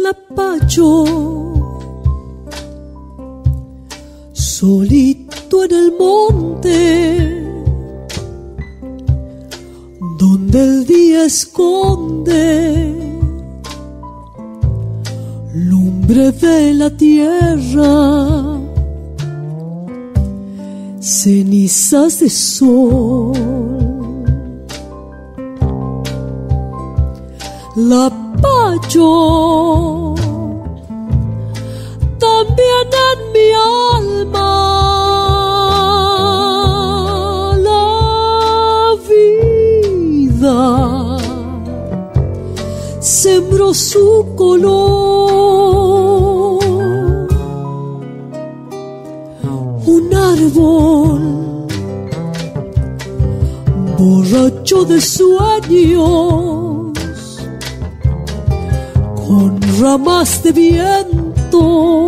lapacho, solito en el monte, donde el día esconde lumbre de la tierra, cenizas de sol. Lapacho, también en mi alma la vida sembró su color. Un árbol borracho de sueños, con ramas de viento,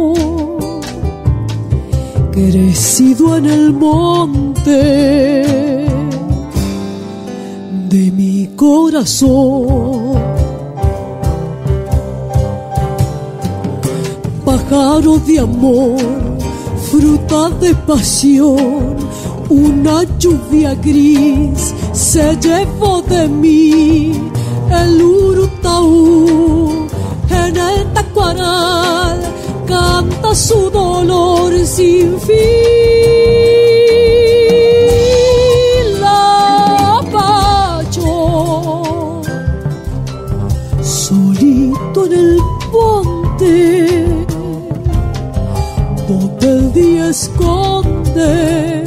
crecido en el monte de mi corazón. Pájaro de amor, fruta de pasión, una lluvia gris se llevó de mí el urutaú. En el tacuaral canta su dolor sin fin. Lapacho, solito en el monte, donde el día esconde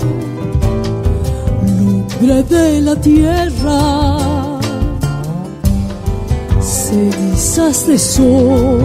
lumbre de la tierra, cenizas de sol.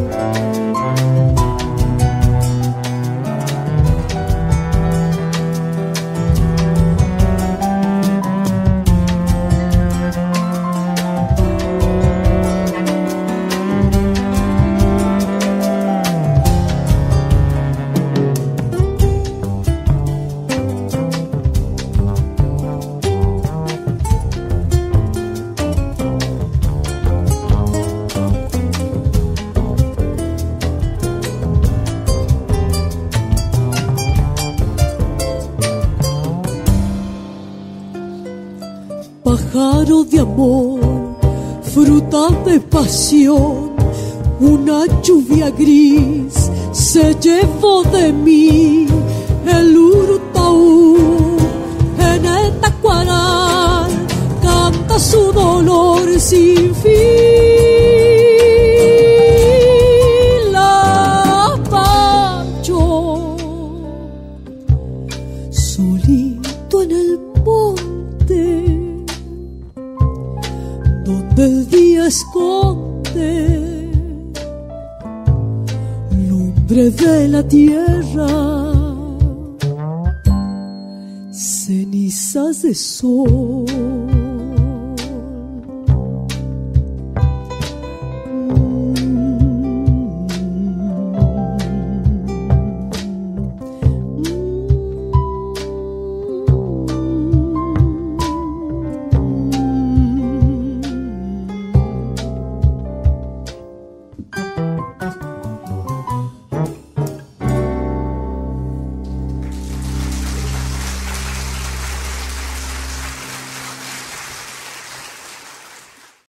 Pájaro de amor, fruta de pasión, una lluvia gris se llevó de mí el urutaú. En el tacuaral canta su dolor sin fin. Lapacho, solito en el monte, donde el día esconde lumbre de la tierra, cenizas de sol.